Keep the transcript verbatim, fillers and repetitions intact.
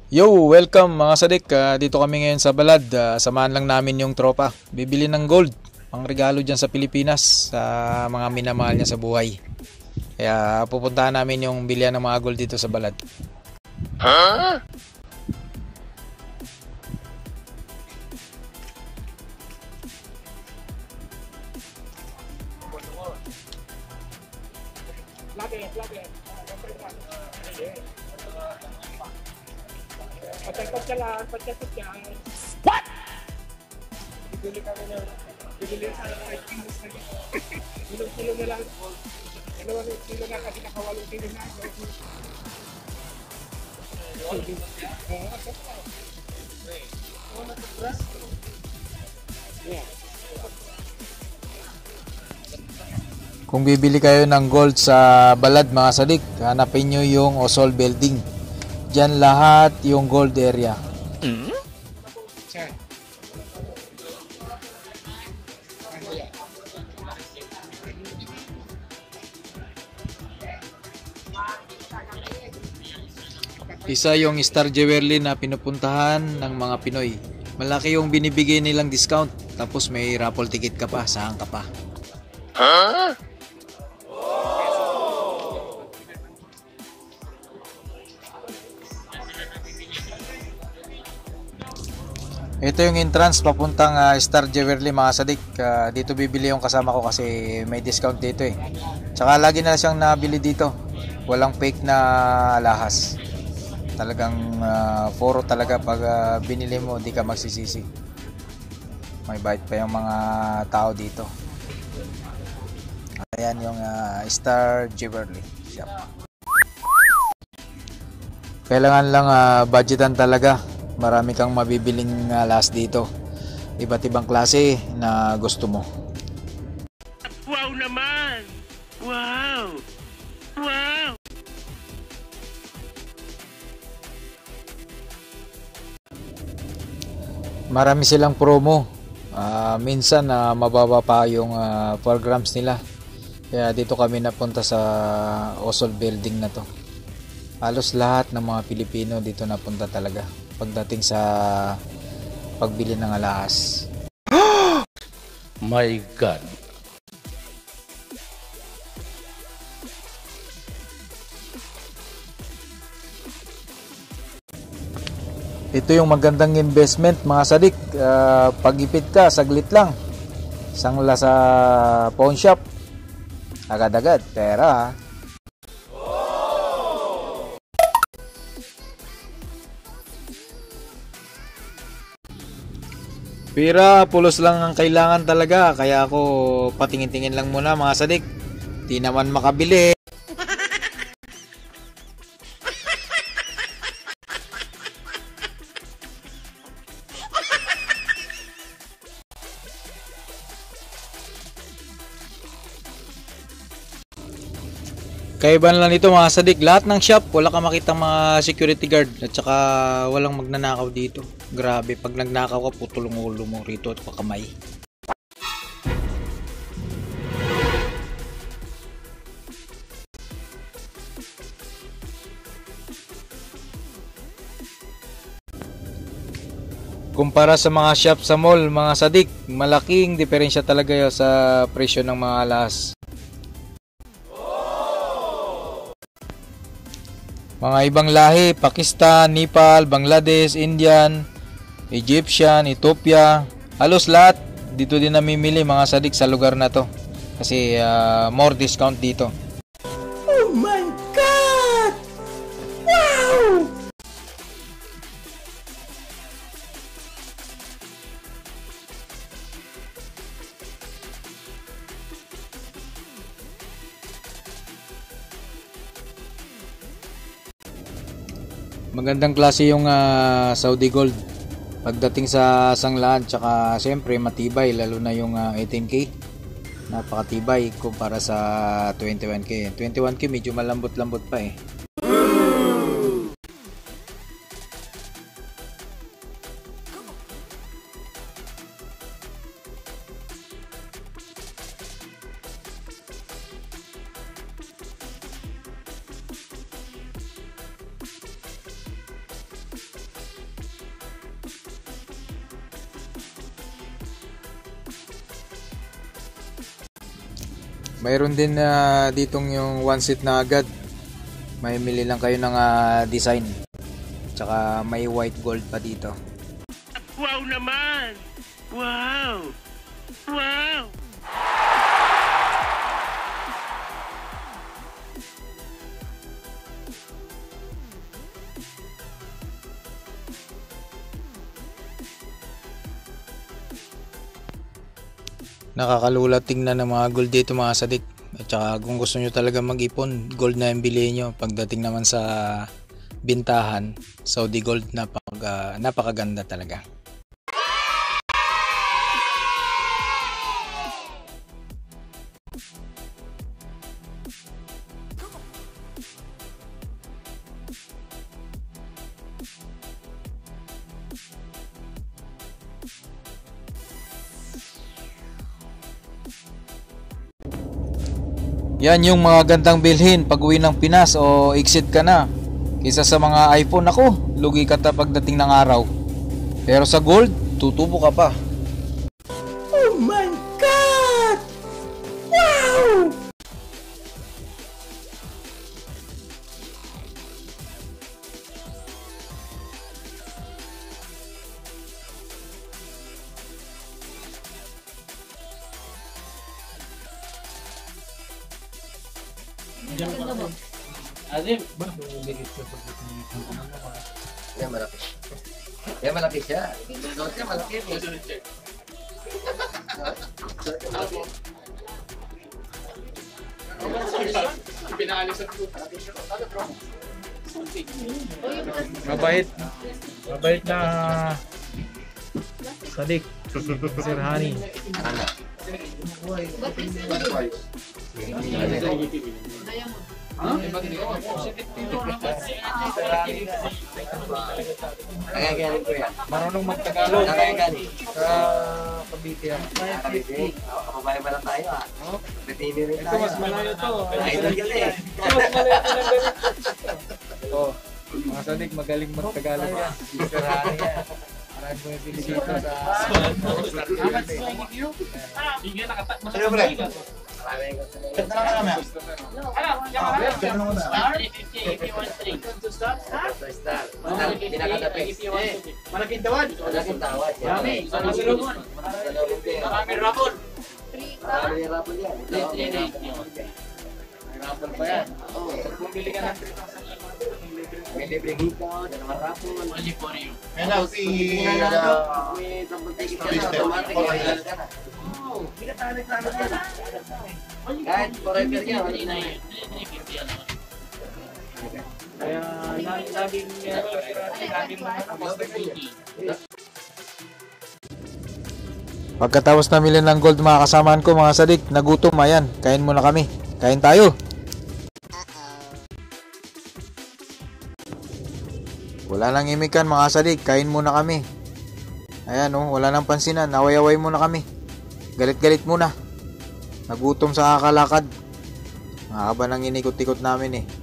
Yo, welcome mga sadik. Ah, dito kami ngayon sa Balad. Ah, samahan lang namin yung tropa. Bibili ng gold. Pang regalo dyan sa Pilipinas sa mga minamahal niya sa buhay. Kaya pupuntahan namin yung bilihan ng mga gold dito sa Balad. Huh? What? Bibili kami ng bibili sa five kilos na dito. Ilang kilo na lang. Dalawang kilo na kasi nakawalong kilo na. Kung bibili kayo ng gold sa Balad mga sadik, hanapin nyo yung Osol Building. Diyan lahat yung gold area. Hmm? Sir. Isa yung Star Jewelry na pinupuntahan ng mga Pinoy. Malaki yung binibigay nilang discount. Tapos may raffle ticket ka pa, saan ka pa. Huh? Ito yung entrance papuntang uh, Star Jewelry mga sadik. Uh, dito bibili yung kasama ko kasi may discount dito eh. Tsaka lagi na siyang nabili dito. Walang fake na alahas. Talagang uh, foro talaga pag uh, binili mo, di ka magsisisi. May bait pa yung mga tao dito. Ayan yung uh, Star Jewelry shop. Kailangan lang uh, budgetan talaga. Marami kang mabibiling alahas dito. Iba't ibang klase na gusto mo. Wow naman! Wow! Wow! Marami silang promo. Uh, minsan uh, mababa pa yung uh, programs nila. Kaya dito kami napunta sa Osol Building na to. Halos lahat ng mga Pilipino dito napunta talaga pagdating sa pagbili ng alahas. My God! Ito yung magandang investment mga sadik. Uh, pag-ipit ka, saglit lang. Sangla sa pawn shop. Agad-agad, pera. Pira, pulos lang ang kailangan talaga. Kaya ako patingin-tingin lang muna mga sadik. Di naman makabili. Kaiban lang nito mga sadik, lahat ng shop wala ka makitang mga security guard at saka walang magnanakaw dito. Grabe, pag nagnakaw ka putulong ulo mo rito at pakamay. Kumpara sa mga shop sa mall mga sadik, malaking diferensya talaga sa presyo ng mga alahas. Mga ibang lahi, Pakistan, Nepal, Bangladesh, Indian, Egyptian, Ethiopia, halos lahat dito din namimili mga sadik sa lugar na to. Kasi uh, more discount dito. Oh my God! Wow! Magandang klase yung uh, Saudi Gold. Pagdating sa sanglaan, tsaka siyempre matibay, lalo na yung uh, eighteen K. Napakatibay kumpara sa twenty-one K. twenty-one K medyo malambot-lambot pa eh. Mayroon din na ditong yung one seat na agad. May mili lang kayo ng ah, design. Tsaka may white gold pa dito. Wow naman! Wow! Wow! Nakakalula tingnan ng mga gold dito mga sadik. At saka kung gusto nyo talaga mag-ipon, gold na yung bilhin nyo. Pagdating naman sa bintahan, Saudi gold napaka, uh, napakaganda talaga. Yan yung mga gandang bilhin pag uwi ng Pinas o exit ka na. Kaysa sa mga iPhone, ako, lugi ka ta pagdating ng araw. Pero sa gold, tutubo ka pa. Oh my God! Wow! Azim, Yan malaki. Yan malaki siya. Suot niya malaki. Mabait. Mabait na Sadik. Sir Hani. Nagagaling ko yan. Marunong magtagalog. Nagagaling. Sa Cavite yan. Nakabiti. Kababayan ba lang tayo ah? Kapitini rin Ito tayo. mas malayo to. Idol ka eh. Ito mas malayo to ng ganito. Oh, mga Sadik, magaling magtagalog yan. Sir Hani yan. Marami mo yung pili dito sa... Sino pre? Maraming ko sa star. Pinakadapis. malaking tawad. Malaking tawad. Marami. Sa Solomon. Marami rapon. Marami rapon yan. Rapon pa yan. Bumili ka ng May libreng hikaw, dalawang rapon. only for you. Hello, si... May double ticket ka na. Automatic. Kahit forever yan. Kaya laging laging Pagkatapos namili ng gold mga kasamaan ko mga sadik, nagutom, ayan, kain muna kami. Kain tayo. Wala nang imikan mga sadik, kain muna kami. Ayan oh, wala nang pansinan, naway-away muna kami. Galit-galit muna. Nagutom sa kakalakad. Mahaba nang inikot-ikot namin eh.